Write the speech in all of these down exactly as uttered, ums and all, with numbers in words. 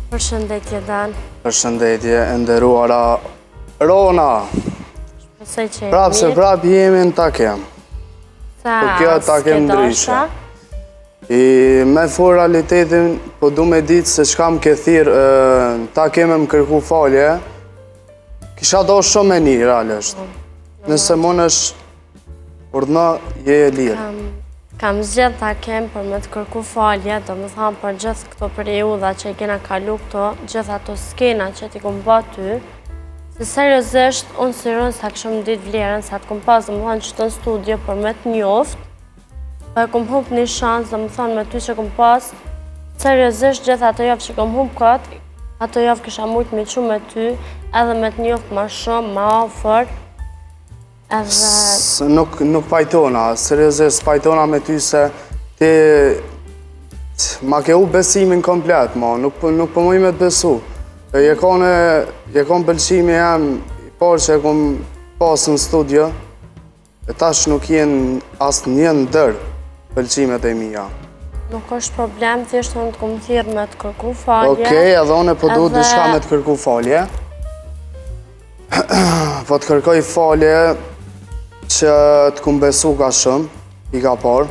Përshëndetje, Dan. Përshëndetje, nderuara Rona. Shpresoj që e Prapë se mirë. prapë jemi në takem. Sa Po kjo takem ndryshe. I me fu realitetin, po du me ditë se çka më ke thirë në takem e më kërku falje, kisha do shumë e një, realisht. Nëse mund është urdhna, je e lirë. Kam zgjedh takem për me të kërku falje, do më thamë për gjithë këto periuda që i kena kalu këto, gjithë ato skena që ti kom ba ty, se seriosisht, unë sirën sa këshëm ditë vlerën, sa të kom pas dhe më thanë që të në studio për me të njoftë, për e kom hup një shansë dhe më thanë me ty që kom pas, seriosisht gjithë ato javë që kom hup këtë, ato javë kisha mujtë me që me ty, edhe me të njoftë ma shumë, ma ofër, edhe... Nuk pajtona, seriosisht pajtona me ty se ti ma ke u besimin komplet, ma, nuk po muj me të besu. Je kon pëlqimi jam i parë që e kom pasë në studio, e tash nuk jenë asë një ndër pëlqimet e mija. Nuk është problem, thjesht unë të kom thirë me të kërku falje. Okej, edhe unë po du diçka me të kërku falje. Po të kërkoj falje që të kum besu ka shumë, i ka parë.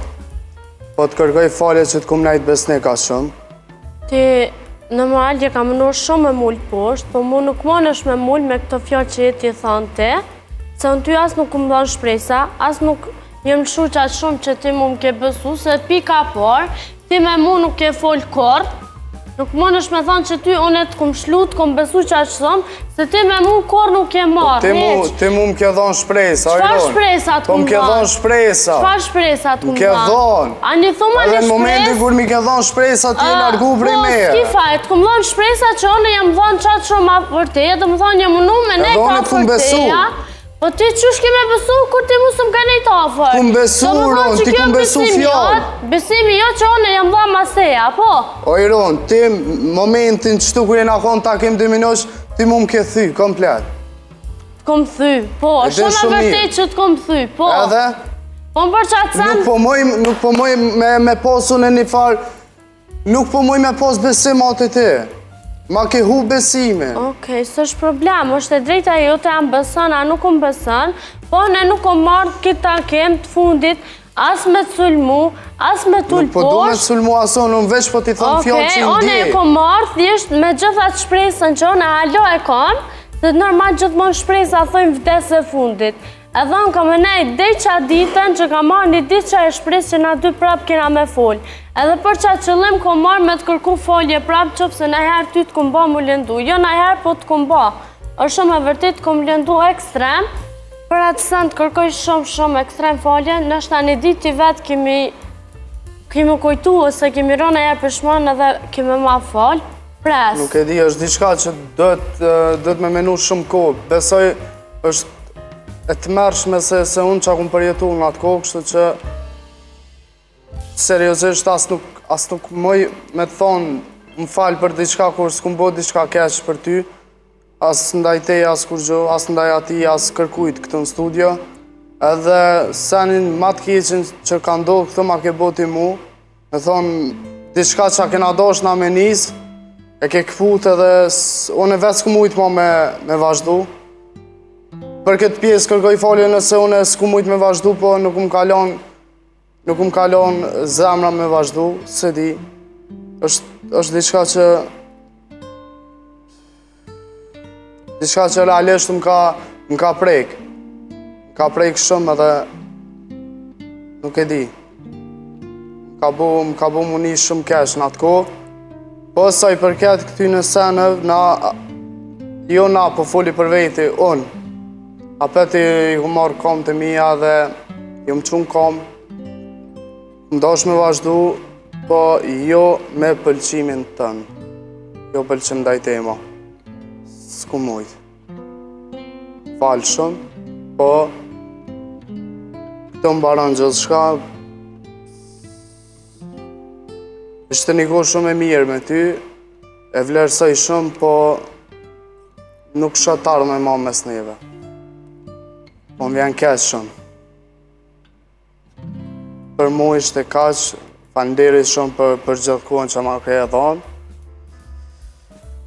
Po të kërkoj falje që të kum najtë besne ka shumë. Ti në malje ka mënur shumë me mullë poshtë, po mu nuk mon është me mullë me këto fjallë që ti thonë ti, se në ty asë nuk më dhonë shpresa, asë nuk jem lëshu qatë shumë që ti mu më ke besu, se pika parë, ti me mu nuk ke folë kordë, nuk mon është me thonë që ty unë e të kum shlu, të kum besu qatë shumë, se ti me mu kordë nuk ke marë, heq. Ti mu më ke dhonë shpresa, Qfar shpresa të kum dhonë? Po më ke dhonë shpresa. Qfar shpresa të kum Më ke dhonë. A një thuma një shpresa? Edhe në momentin kur mi ke dhonë shpresa, ti e largu prej meje. Po, s'ki fajt, kum dhonë shpresa që one jam dhonë qatë shumë ma vërteja, dhe më thonë jam unu me ne ka vërteja. Po ti qësh ke me besu, kur ti mu së më ka nejtë afer? Kum besu, Ron, ti kum besu fjallë. Besimi jo që one jam dhonë maseja, po? Oj, Ron, ti momentin qëtu kur jena konë takim dy minosh, ti mu më ke thy, komplet. Kom thy, po, shumë me vërtej që të kom thy, po. Edhe? Po më për qatë sen... Nuk po moj me posu në një farë, nuk po moj me pos besim atë ti. Ma ke hu besime. Okej, së është problem, është e drejta jo të jam besën, a nuk kom besën, po ne nuk kom marrë këtë takim të fundit, as me të sulmu, as me të ullë poshtë. Nuk po du me të sulmu aso, në veç po ti thonë fjallë që i ndje. Okej, one e kom marrë, thjesht me gjithat shpresën që one alo e kom, dhe normal gjithmonë shpresa thojmë vdes e fundit. Edhe unë kam e nejtë dej qa ditën që kam marrë një ditë që e shpresë që na dy prapë kena me folë. Edhe për qa qëllim kom marrë me të kërku folje prapë që pëse nëherë ty të kom ba mu lëndu. Jo nëherë po të kom ba. është shumë e vërtit kom lëndu ekstrem. Për atë sënë të kërkoj shumë shumë ekstrem folje. Nështë një ditë të vetë kemi kemi kujtu ose kemi rënë e përshmonë edhe kemi ma falë. Pres. Nuk e di, është diçka që dhëtë me menu shumë kohë. Besoj është e të mërshme se unë që akum përjetu në atë kohë, kështu që seriosisht asë nuk mëj me të thonë më falë për diçka kur s'kum bo diçka keqë për ty, asë ndaj te, asë kur gjo, asë ndaj ati, asë kërkujt këtë në studio, edhe senin ma të keqin që ka ndohë këtë ma ke boti mu, me thonë diçka që a kena dosh na me njës, e ke këput edhe unë e vetë s'ku mujtë ma me vazhdu. Për këtë pjesë kërkoj falje nëse unë s'ku mujtë me vazhdu, po nuk më kalon nuk më kalon zemra me vazhdu, se di. është diçka që diçka që realisht më ka prek. Më ka prek shumë edhe nuk e di. Më ka bu mu një shumë kesh në atë kohë. Po sa i përket këty në senëv, jo na po foli për veti, unë. Apeti i ku marrë kom të mija dhe ju më qunë kom. Më dosh me vazhdu, po jo me pëlqimin tënë. Jo pëlqim daj tema. S'ku mujtë. Falë shumë, po këtë më baron gjithë shka. Ishte një kohë shumë e mirë me ty, e vlerësoj shumë, po nuk shotarë me ma mes neve. Po më vjen keq shumë. Për mu ishte kaq, falenderit shumë për gjithë kohën që ma ke e dhonë.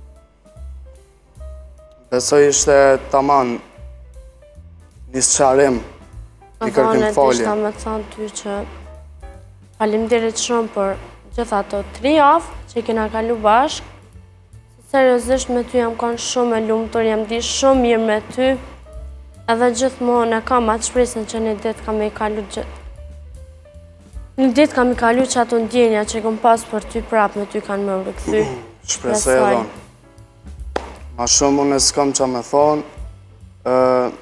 Besoj ishte taman një sqarim, një kërkim folje. Adhone, me thonë ty që faleminderit shumë për gjitha ato tri javë që kena kalu bashkë. Seriozisht me ty jam kanë shumë e lumtur, jam di shumë mirë me ty. Edhe gjithmonë e kam atë shpresën që një ditë kam i kalu gjithë. Një ditë kam i kalu që ato ndjenja që kom pas për ty prapë me ty kanë më rëkthy. Shpresoj e dhonë. Ma shumë unë e s'kam që me thonë.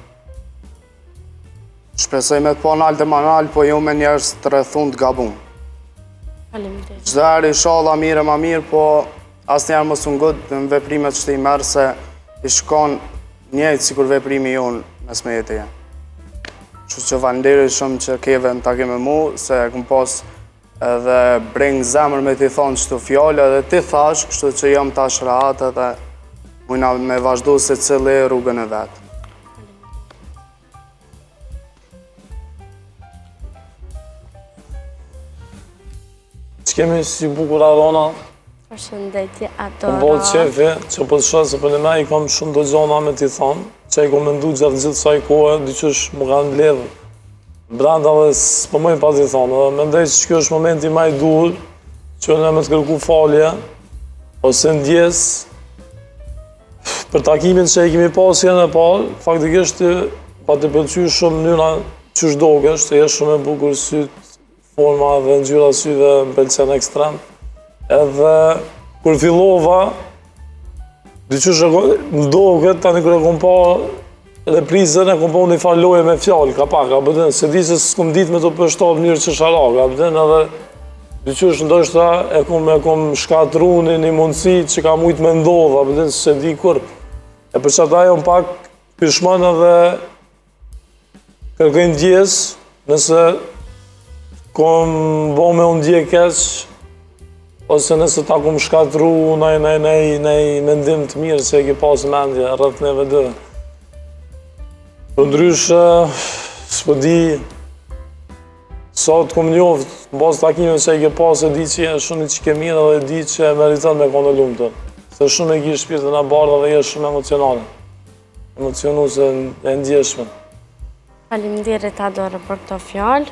Shpresoj me të po nalë të manalë, po ju me njerës të rethun të gabun. Faleminderit. Çdo herë inshallah mirë e ma mirë, po asë njerë më së ngëtë në veprimet që të i merë se i shkon njëjtë si kur veprimi jonë mes me jetë e jenë. Që që falenderit shumë që keve në takim me mu, se këm pas edhe brengë zemër me ti thonë qëtu fjallë, edhe ti thash, kështu që jam tash rahat edhe mujna me vazhdu se cili rrugën e vetë. Që kemi si bukur Arona, Përshëndetje, Adora. Kom bëllë qefi, që për të shohë se për në me i kam shumë do gjona me ti thonë, që i kom mendu gjatë gjithë saj kohë, dyqysh më kanë bledhë branda dhe s'pë mëjnë pa ti thonë, dhe me ndaj që kjo është momenti ma i dur, që në me të kërku falje, ose ndjes, për takimin që i kemi pasë jenë e parë, faktikisht pa të pëlqy shumë njëna qysh dogësht, e jesh shumë e bukur sytë, forma dhe ngjyra syve më pëlqen ekstrem. Edhe kur fillova, dyqysh më doget, tani kërë kom pa reprizën, e kom pa një farë loje me fjallë, ka pak, a bëdhen, se di se s'kom dit me të pështat njërë që sharak, a bëdhen, edhe dyqysh ndoshta e kom, e kom shkatru një një mundësi që ka mujtë me ndodhë, a bëdhen, se di kur. E për që ata jom pak pishman edhe kërkojnë ndjes, nëse kom bo me unë ndje keq, ose nëse ta kom shkatru nëj, nëj, nëj, nëj mendim të mirë që e ki pasë mendje rrët neve dë. Për ndryshë, s'po di, sa të kom njoftë, në basë takime që e ki pasë, e di që e shumë që ke mirë dhe di që e meriton me konë lumëtë. Se shumë e ki shpirtën e bardha dhe e shumë emocionale. Emocionu se e ndjeshme. Faleminderit Adora për këto fjallë.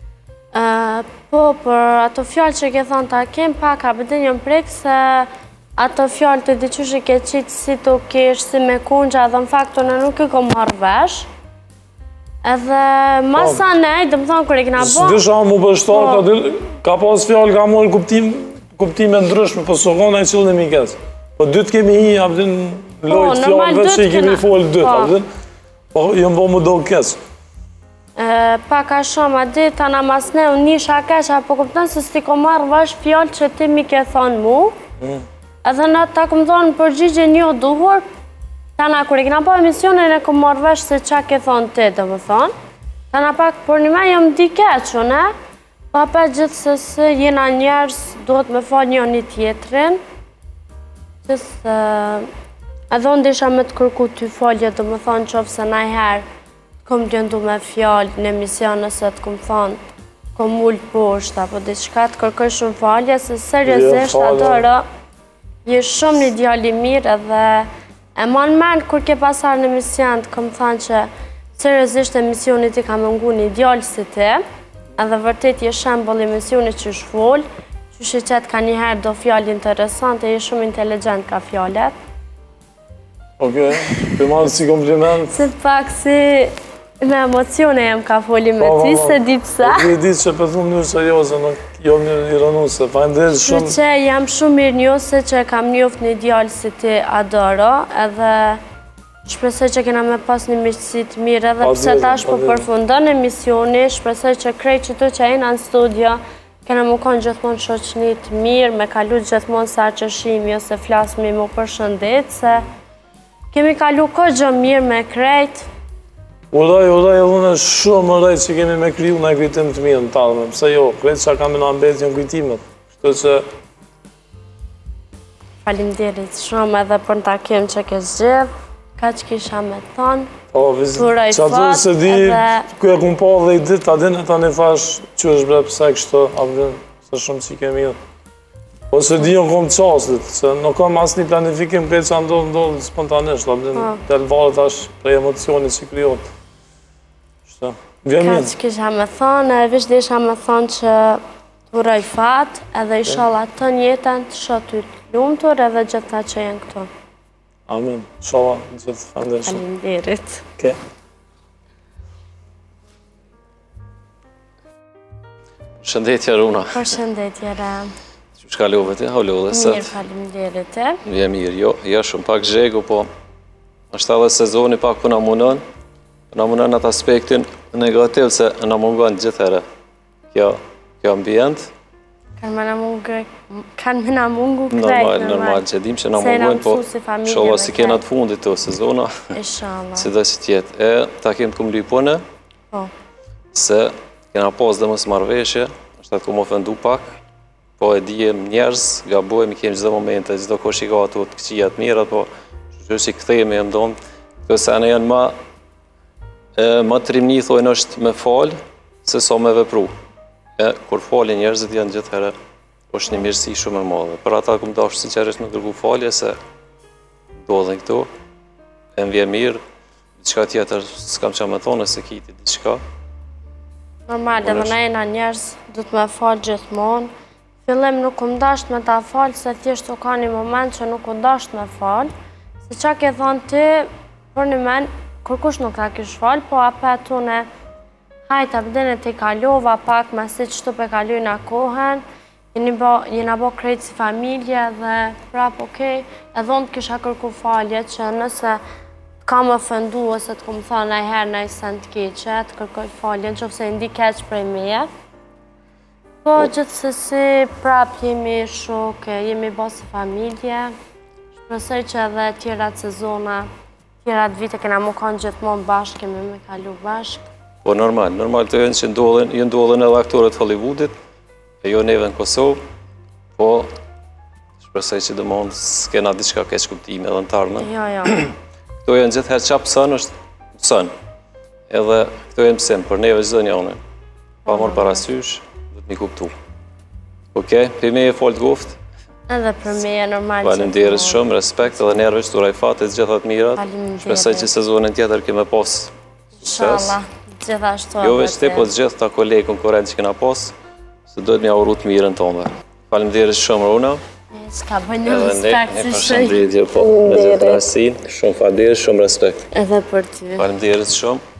Po, për ato fjallë që ke thonë ta kem, pak a bëdin jëmë prekë se ato fjallë të diqysh i ke qitë si të kesh, si me kungja, dhe në faktu në nuk i ko marrë vesh. Edhe masa nej, dhe më thonë kër i kina bo... Dysha mu bështar, ka pas fjallë, ka morë kuptime ndryshme, po së kona i qëllë në mikes. Po dytë kemi hi, a bëdin lojtë fjallëve që i kemi folë dytë, a bëdin, po jëmë bo mu do kesë. Paka shumë, a di të në masne, unë një shakesh, apo kupton se s'ti ko marrë vash fjallë që ti mi ke thonë mu, edhe në ta kom thonë përgjigje një o duhur, ta në kur e kina po emisionin e kom marrë vash se qa ke thonë ti, dhe më thonë, ta në pak për një me jam di keqo, ne? Pa për gjithë se se jena njerës, duhet me falë një një tjetrin, që se edhe unë disha me të kërku ty falje, dhe më thonë qofë se na i herë, kom gjëndu me fjallë në emision nëse të kom thonë, kom ullë poshtë, apo diçka të kërkoj shumë falje, se seriosisht Adora, je shumë një djali mirë edhe e mon menë kur ke pasar në emision të kom thonë që seriosisht emisionit i ka mëngu një djali si ti, edhe vërtet je shembol emisionit që shfoll, që shi qëtë ka njëherë do fjallë interesante, je shumë inteligent ka fjallet. Okej, për marë si kompliment. Se pak si... Me emocione jem ka foli me ty, se di pësa. E di që për thumë njërë serioze, nuk jo mirë ironuse, falenderit shumë. Që jam shumë mirë njose që kam njoft një djallë si ti Adoro, edhe shpresoj që kena me pas një miqësi të mirë, edhe pëse tash po përfundon emisioni, shpresoj që krej që tu që jena në studio, kena mu konë gjithmonë shoqni të mirë, me kalu gjithmonë sa që shimi, ose flasmi mu përshëndet, se kemi kalu ko gjë mirë me krejt. Uraj, uraj, edhe në shumë uraj që kemi me kriju në kujtim të mirë në talme, pëse jo, krejtë që kam në ambet një kujtimet, shto që... Falimderit shumë edhe për në takim që ke zgjith, ka që kisha me thonë, po, turaj që atë se di, ku e kum pa dhe i ditë, a din e ta një fash që është bre pëse kështu, a vërin, se shumë që kemi dhe. Po se di unë kom qastit, se nuk kam asë një planifikim këtë që ndodhë ndodhë spontanisht, del varet ashtë prej emocionit që kryot. Vjen Ka mirë. që kisha me thonë, e vish dhe isha me thonë që të uroj fat, edhe ishala të njetën të shotë të lumëtur edhe gjithë ta që jenë këtu. Amin, shala, gjithë fandeshëm. Faleminderit. Ke. Shëndetje Runa. Përshëndetje, Re. Që shkallove ti, halo dhe sët. Mirë, faleminderit. e. Vje mirë, jo, jo shumë pak zhegu, po është edhe sezoni pak për na munën, na munën atë aspektin negativ se na mungon gjithëherë. Kjo, kjo ambient, Kanë me na mungu, kanë me na mungu krejt, normal, normal, që dim që na Se na mungon, po mësu si familje shola me si kena krejt. të fundit të sezona, Inshallah. si dhe si tjetë. E, ta kemë të kumë lypone, Po. se kena pas dhe mos marveshje, është atë kumë ofendu pak, po e dijem njerëz, gabojmë, kemi gjithë momente, gjithë kosh i ka ato të këqia të mirat, po që që i këthejme e mdonë, kjo sene janë ma, e, ma trimni, thojnë është me falë, se sa me vepru. E, kur falë njerëzit janë gjithë herë, është një mirësi shumë e madhe. Për ata këmë dashë sinqerisht me kërku falje, se do dhe këtu, e më vje mirë, diçka tjetër s'kam që me thonë, se kiti diçka. Normal, edhe na jena njerëz, du të me falë gjithmonë. Fillim nuk më dasht me ta falë, se thjesht u ka një moment që nuk u dasht me falë. Se qa ke thonë ti, për një men, kërkush nuk ta kish falë, po apet une, hajt abdene të i kalova pak, ma si që të pe kalujna kohën, jena bo krejt si familje dhe prap okej, edhe unë të kisha kërku falje që nëse kam ofendu ose të këmë thonë najherë në i sen të keqe, të kërkoj falje, në që fëse ndi keq prej meje. Po, gjithësësi, prap jemi shok, jemi bo si familje, shpresoj që edhe tjerat sezona, tjerat vite kena mu kanë gjithmonë bashkë, kemi me kalu bashkë. Po normal, normal të jenë që ndodhen, ju ndodhen edhe aktorët Hollywoodit, e jo neve në Kosovë, po shpresoj që dëmonë s'kena diçka keq kuptime edhe në tarmen. Jo, jo. Këto janë gjithëherë qa pësën është pësën, edhe këto janë pësim, për neve gjithë njënë, pa morë parasysh, dhe të mi kuptu. Okej, për me e folë të goftë, Edhe për me e normal që... faleminderit shumë, respekt edhe nerve që turaj fatit gjithat mirat, Faleminderit. shpresoj që sezonin tjetër keme pas sukses. Inshallah, gjithashtu. Jo veç ti, po të gjithë ta kolegë konkurent që kena pas, se dojtë mi auru të mirën tonë. Faleminderit shumë, Runa. S'ka bëj një Edhe ne, respekt ne si shëj. përshëndetje, po, me gjithë rasin, shumë faderit, shumë respekt. Edhe për ty. Faleminderit shumë.